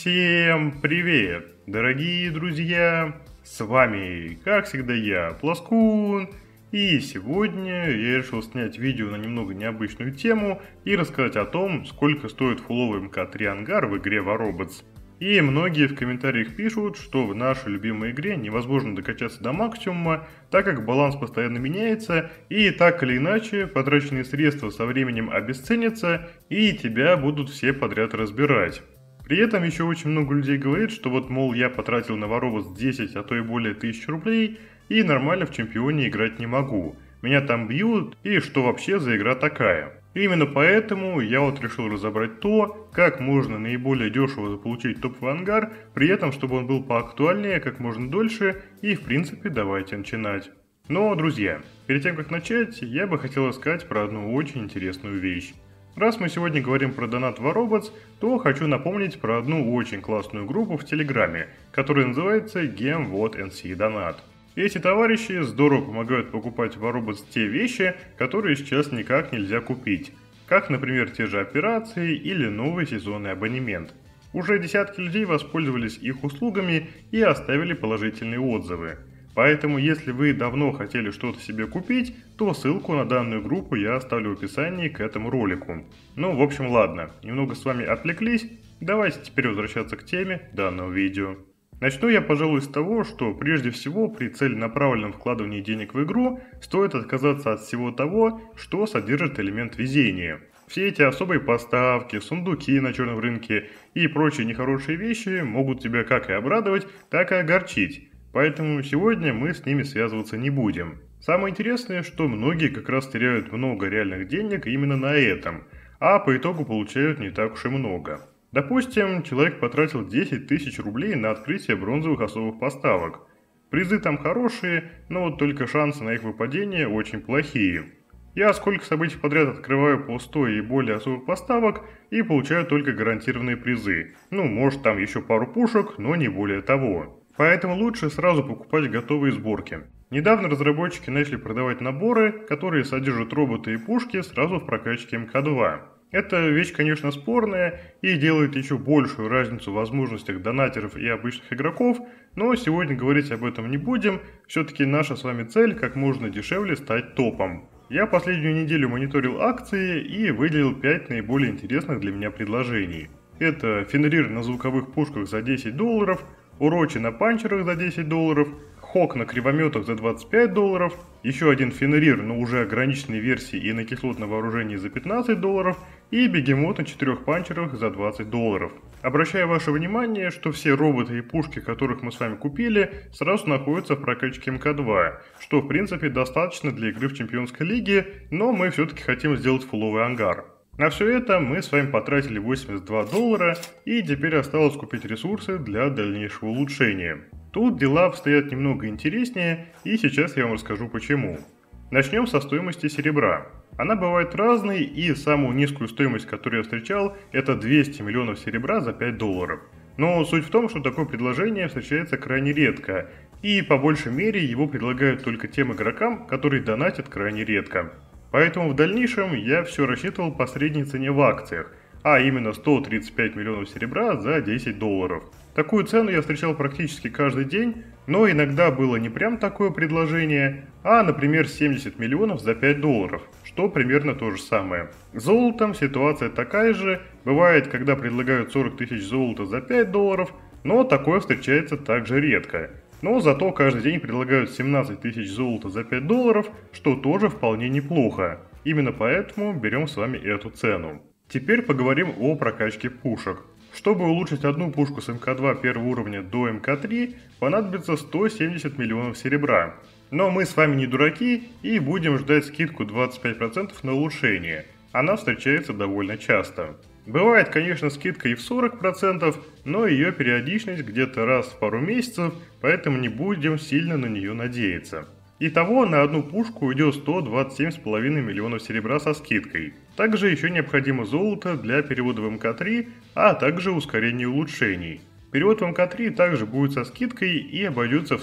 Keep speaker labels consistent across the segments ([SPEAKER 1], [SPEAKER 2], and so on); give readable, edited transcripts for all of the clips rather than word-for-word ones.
[SPEAKER 1] Всем привет, дорогие друзья! С вами, как всегда, я, Плоскун, и сегодня я решил снять видео на немного необычную тему и рассказать о том, сколько стоит фуловый МК3 ангар в игре War Robots. И многие в комментариях пишут, что в нашей любимой игре невозможно докачаться до максимума, так как баланс постоянно меняется, и так или иначе потраченные средства со временем обесценятся, и тебя будут все подряд разбирать. При этом еще очень много людей говорит, что вот, мол, я потратил на War Robots 10, а то и более 1000 рублей, и нормально в чемпионе играть не могу. Меня там бьют, и что вообще за игра такая? Именно поэтому я вот решил разобрать то, как можно наиболее дешево заполучить топовый ангар, при этом чтобы он был поактуальнее как можно дольше, и в принципе давайте начинать. Но, друзья, перед тем как начать, я бы хотел рассказать про одну очень интересную вещь. Раз мы сегодня говорим про донат War Robots, то хочу напомнить про одну очень классную группу в Телеграме, которая называется GameWhat Donat. Эти товарищи здорово помогают покупать в War Robots те вещи, которые сейчас никак нельзя купить, как, например, те же операции или новый сезонный абонемент. Уже десятки людей воспользовались их услугами и оставили положительные отзывы. Поэтому, если вы давно хотели что-то себе купить, то ссылку на данную группу я оставлю в описании к этому ролику. Ну, в общем, ладно, немного с вами отвлеклись, давайте теперь возвращаться к теме данного видео. Начну я, пожалуй, с того, что прежде всего при целенаправленном вкладывании денег в игру стоит отказаться от всего того, что содержит элемент везения. Все эти особые поставки, сундуки на черном рынке и прочие нехорошие вещи могут тебя как и обрадовать, так и огорчить. Поэтому сегодня мы с ними связываться не будем. Самое интересное, что многие как раз теряют много реальных денег именно на этом, а по итогу получают не так уж и много. Допустим, человек потратил 10 тысяч рублей на открытие бронзовых особых поставок. Призы там хорошие, но вот только шансы на их выпадение очень плохие. Я сколько событий подряд открываю по 100 и более особых поставок и получаю только гарантированные призы. Ну, может там еще пару пушек, но не более того. Поэтому лучше сразу покупать готовые сборки. Недавно разработчики начали продавать наборы, которые содержат роботы и пушки сразу в прокачке МК2. Эта вещь, конечно, спорная и делает еще большую разницу в возможностях донатеров и обычных игроков, но сегодня говорить об этом не будем, все-таки наша с вами цель как можно дешевле стать топом. Я последнюю неделю мониторил акции и выделил 5 наиболее интересных для меня предложений. Это Фенрир на звуковых пушках за $10, Урочи на панчерах за $10, Хок на кривометах за $25, еще один Фенрир, но уже ограниченной версии и на кислотном вооружении за $15 и Бегемот на 4 панчерах за $20. Обращаю ваше внимание, что все роботы и пушки, которых мы с вами купили, сразу находятся в прокачке МК2, что в принципе достаточно для игры в Чемпионской лиге, но мы все-таки хотим сделать фуловый ангар. На все это мы с вами потратили $82, и теперь осталось купить ресурсы для дальнейшего улучшения. Тут дела обстоят немного интереснее, и сейчас я вам расскажу почему. Начнем со стоимости серебра. Она бывает разной, и самую низкую стоимость, которую я встречал, это 200 миллионов серебра за $5. Но суть в том, что такое предложение встречается крайне редко, и по большей мере его предлагают только тем игрокам, которые донатят крайне редко. Поэтому в дальнейшем я все рассчитывал по средней цене в акциях, а именно 135 миллионов серебра за $10. Такую цену я встречал практически каждый день, но иногда было не прям такое предложение, а, например, 70 миллионов за $5, что примерно то же самое. С золотом ситуация такая же, бывает, когда предлагают 40 тысяч золота за $5, но такое встречается также редко. Но зато каждый день предлагают 17 тысяч золота за $5, что тоже вполне неплохо. Именно поэтому берем с вами эту цену. Теперь поговорим о прокачке пушек. Чтобы улучшить одну пушку с МК2 первого уровня до МК3, понадобится 170 миллионов серебра. Но мы с вами не дураки и будем ждать скидку 25% на улучшение. Она встречается довольно часто. Бывает, конечно, скидка и в 40%, но ее периодичность где-то раз в пару месяцев, поэтому не будем сильно на нее надеяться. Итого на одну пушку уйдет 127,5 миллионов серебра со скидкой. Также еще необходимо золото для перевода в МК3, а также ускорение улучшений. Перевод в МК3 также будет со скидкой и обойдется в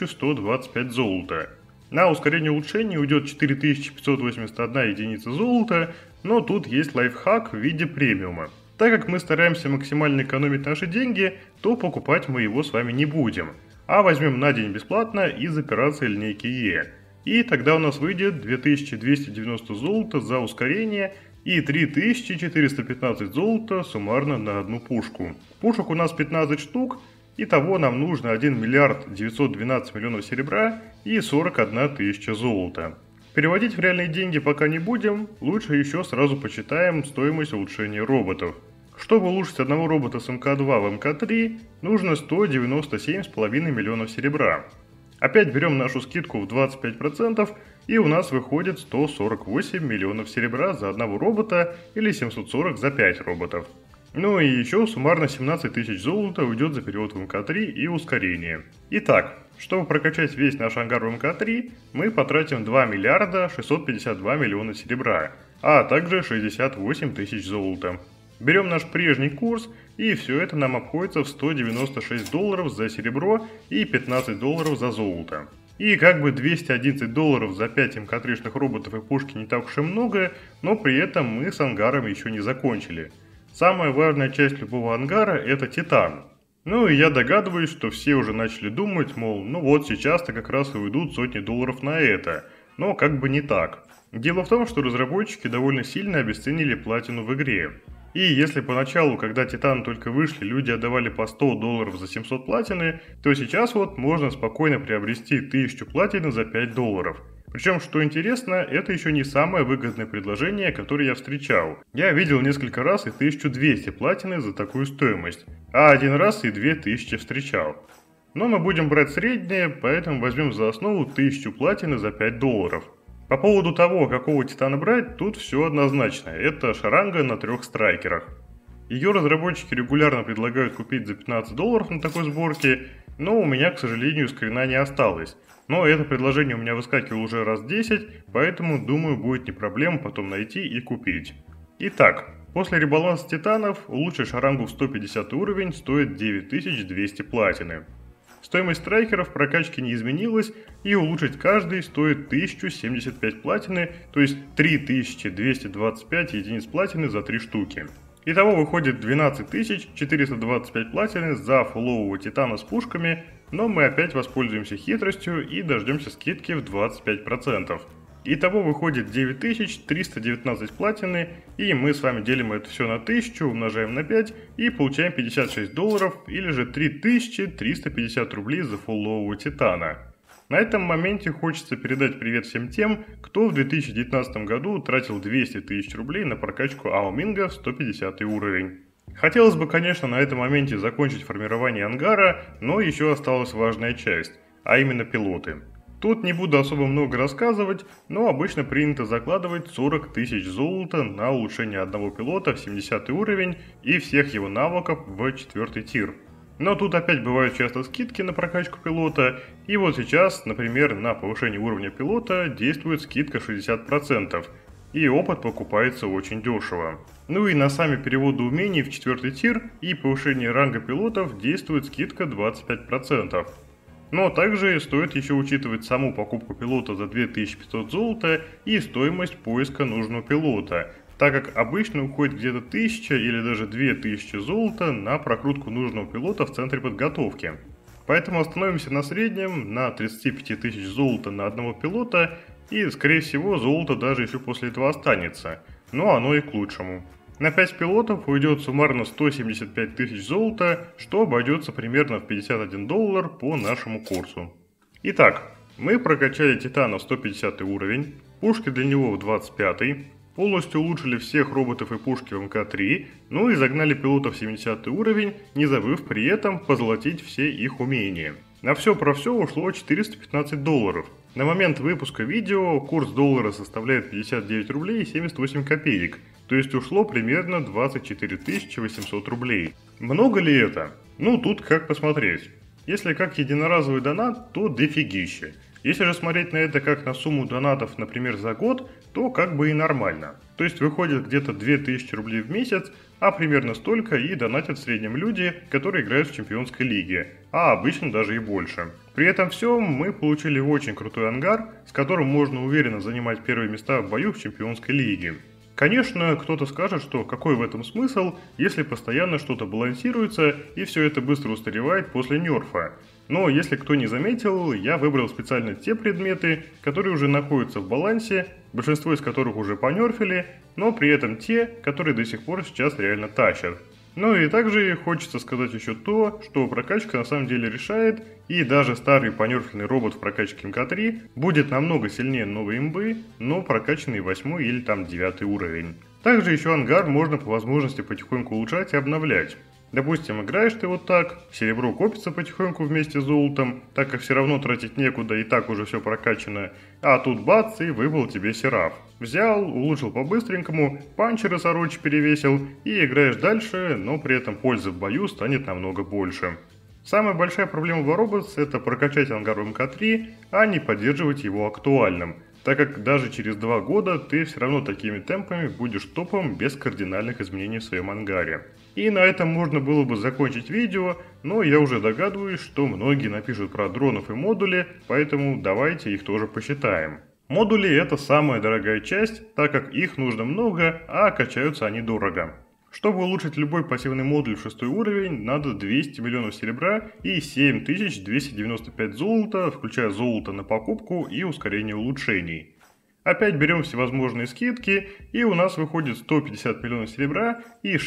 [SPEAKER 1] 1125 золота. На ускорение улучшений уйдет 4581 единица золота, но тут есть лайфхак в виде премиума. Так как мы стараемся максимально экономить наши деньги, то покупать мы его с вами не будем, а возьмем на день бесплатно из операции линейки Е. И тогда у нас выйдет 2290 золота за ускорение и 3415 золота суммарно на одну пушку. Пушек у нас 15 штук, итого нам нужно 1 миллиард 912 миллионов серебра и 41 тысяча золота. Переводить в реальные деньги пока не будем, лучше еще сразу почитаем стоимость улучшения роботов. Чтобы улучшить одного робота с МК-2 в МК-3, нужно 197,5 миллионов серебра. Опять берем нашу скидку в 25%, и у нас выходит 148 миллионов серебра за одного робота или 740 за 5 роботов. Ну и еще суммарно 17 тысяч золота уйдет за перевод в МК-3 и ускорение. Итак, чтобы прокачать весь наш ангар в МК-3, мы потратим 2 миллиарда 652 миллиона серебра, а также 68 тысяч золота. Берем наш прежний курс, и все это нам обходится в 196 долларов за серебро и 15 долларов за золото. И как бы 211 долларов за 5 МК-3-шных роботов и пушки не так уж и много, но при этом мы с ангаром еще не закончили. Самая важная часть любого ангара – это титан. Ну и я догадываюсь, что все уже начали думать, мол, ну вот сейчас-то как раз и уйдут сотни долларов на это. Но как бы не так. Дело в том, что разработчики довольно сильно обесценили платину в игре. И если поначалу, когда Титаны только вышли, люди отдавали по 100 долларов за 700 платины, то сейчас вот можно спокойно приобрести 1000 платины за 5 долларов. Причем, что интересно, это еще не самое выгодное предложение, которое я встречал. Я видел несколько раз и 1200 платины за такую стоимость, а один раз и 2000 встречал. Но мы будем брать среднее, поэтому возьмем за основу 1000 платины за 5 долларов. По поводу того, какого титана брать, тут все однозначно. Это шаранга на 3 страйкерах. Ее разработчики регулярно предлагают купить за 15 долларов на такой сборке, но у меня, к сожалению, скрина не осталось. Но это предложение у меня выскакивало уже раз 10, поэтому, думаю, будет не проблема потом найти и купить. Итак, после ребаланса титанов улучшить шарангу в 150 уровень стоит 9200 платины. Стоимость страйкеров в прокачке не изменилась, и улучшить каждый стоит 1075 платины, то есть 3225 единиц платины за 3 штуки. Итого выходит 12425 платины за фулового титана с пушками, но мы опять воспользуемся хитростью и дождемся скидки в 25%. Итого выходит 9319 платины, и мы с вами делим это все на 1000, умножаем на 5 и получаем 56 долларов или же 3350 рублей за фуллового титана. На этом моменте хочется передать привет всем тем, кто в 2019 году тратил 200 тысяч рублей на прокачку Аоминга в 150 уровень. Хотелось бы, конечно, на этом моменте закончить формирование ангара, но еще осталась важная часть, а именно пилоты. Тут не буду особо много рассказывать, но обычно принято закладывать 40 тысяч золота на улучшение одного пилота в 70 уровень и всех его навыков в 4 тир. Но тут опять бывают часто скидки на прокачку пилота, и вот сейчас, например, на повышение уровня пилота действует скидка 60%, и опыт покупается очень дешево. Ну и на сами переводы умений в 4 тир и повышение ранга пилотов действует скидка 25%. Но также стоит еще учитывать саму покупку пилота за 2500 золота и стоимость поиска нужного пилота, так как обычно уходит где-то 1000 или даже 2000 золота на прокрутку нужного пилота в центре подготовки. Поэтому остановимся на среднем на 35 тысяч золота на одного пилота, и скорее всего золото даже еще после этого останется, но оно и к лучшему. На 5 пилотов уйдет суммарно 175 тысяч золота, что обойдется примерно в 51 доллар по нашему курсу. Итак, мы прокачали титана в 150 уровень, пушки для него в 25, полностью улучшили всех роботов и пушки в МК-3, ну и загнали пилотов в 70 уровень, не забыв при этом позолотить все их умения. На все про все ушло 415 долларов. На момент выпуска видео курс доллара составляет 59 рублей и 78 копеек, то есть ушло примерно 24 800 рублей. Много ли это? Ну тут как посмотреть. Если как единоразовый донат, то дофигища. Если же смотреть на это как на сумму донатов, например, за год, то как бы и нормально. То есть выходит где-то 2000 рублей в месяц, а примерно столько и донатят в среднем люди, которые играют в чемпионской лиге, а обычно даже и больше. При этом всем мы получили очень крутой ангар, с которым можно уверенно занимать первые места в бою в чемпионской лиге. Конечно, кто-то скажет, что какой в этом смысл, если постоянно что-то балансируется и все это быстро устаревает после нерфа. Но если кто не заметил, я выбрал специально те предметы, которые уже находятся в балансе, большинство из которых уже понерфили, но при этом те, которые до сих пор сейчас реально тащат. Ну и также хочется сказать еще то, что прокачка на самом деле решает, и даже старый понерфленный робот в прокачке МК3 будет намного сильнее новой имбы, но прокачанный 8 или там 9 уровень. Также еще ангар можно по возможности потихоньку улучшать и обновлять. Допустим, играешь ты вот так, серебро копится потихоньку вместе с золотом, так как все равно тратить некуда и так уже все прокачано, а тут бац и выпал тебе сераф. Взял, улучшил по-быстренькому, панчеры сорочи перевесил и играешь дальше, но при этом пользы в бою станет намного больше. Самая большая проблема в Robots — это прокачать ангар в МК3, а не поддерживать его актуальным, так как даже через 2 года ты все равно такими темпами будешь топом без кардинальных изменений в своем ангаре. И на этом можно было бы закончить видео, но я уже догадываюсь, что многие напишут про дронов и модули, поэтому давайте их тоже посчитаем. Модули — это самая дорогая часть, так как их нужно много, а качаются они дорого. Чтобы улучшить любой пассивный модуль в 6 уровень, надо 200 миллионов серебра и 7295 золота, включая золото на покупку и ускорение улучшений. Опять берем всевозможные скидки, и у нас выходит 150 миллионов серебра и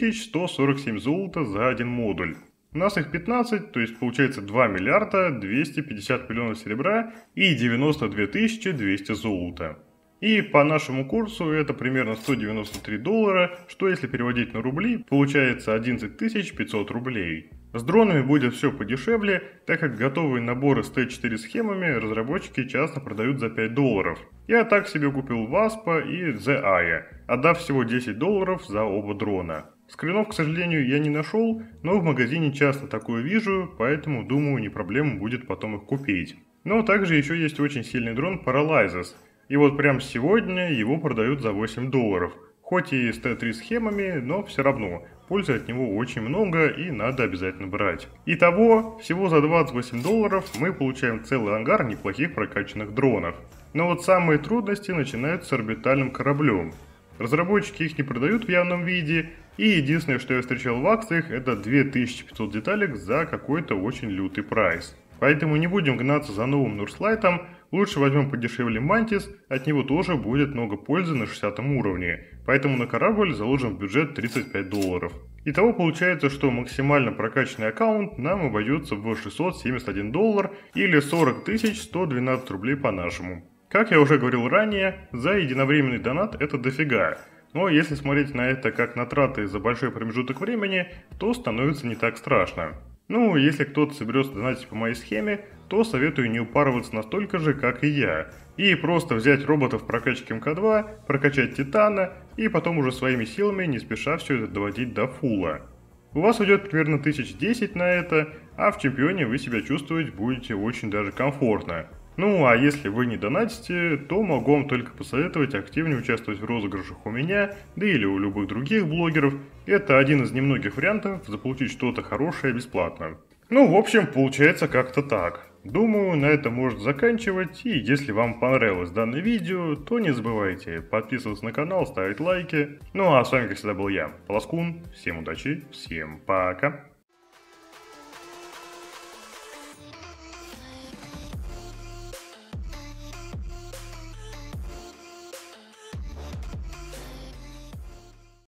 [SPEAKER 1] 6147 золота за один модуль. У нас их 15, то есть получается 2 миллиарда 250 миллионов серебра и 92 200 золота. И по нашему курсу это примерно $193, что если переводить на рубли, получается 11 500 рублей. С дронами будет все подешевле, так как готовые наборы с Т4 схемами разработчики часто продают за $5. Я так себе купил Васпа и The Aya, отдав всего $10 за оба дрона. Скринов, к сожалению, я не нашел, но в магазине часто такое вижу, поэтому думаю, не проблема будет потом их купить. Но также еще есть очень сильный дрон Paralyzes. И вот прямо сегодня его продают за $8. Хоть и с Т3 схемами, но все равно, пользы от него очень много и надо обязательно брать. Итого, всего за $28 мы получаем целый ангар неплохих прокачанных дронов. Но вот самые трудности начинаются с орбитальным кораблем. Разработчики их не продают в явном виде, и единственное, что я встречал в акциях, это 2500 деталек за какой-то очень лютый прайс. Поэтому не будем гнаться за новым Нурслайтом, лучше возьмем подешевле Мантис, от него тоже будет много пользы на 60 уровне, поэтому на корабль заложим в бюджет $35. Итого получается, что максимально прокачанный аккаунт нам обойдется в $671 или 40 112 рублей по-нашему. Как я уже говорил ранее, за единовременный донат это дофига. Но если смотреть на это как на траты за большой промежуток времени, то становится не так страшно. Ну, если кто-то соберется донатить по моей схеме, то советую не упарываться настолько же, как и я. И просто взять робота в прокачке МК2, прокачать Титана, и потом уже своими силами не спеша все это доводить до фула. У вас уйдет примерно 1010 на это, а в чемпионе вы себя чувствовать будете очень даже комфортно. Ну, а если вы не донатите, то могу вам только посоветовать активнее участвовать в розыгрышах у меня, да или у любых других блогеров. Это один из немногих вариантов заполучить что-то хорошее бесплатно. Ну, в общем, получается как-то так. Думаю, на этом можно заканчивать, и если вам понравилось данное видео, то не забывайте подписываться на канал, ставить лайки. Ну, а с вами, как всегда, был я, Плоскун. Всем удачи, всем пока.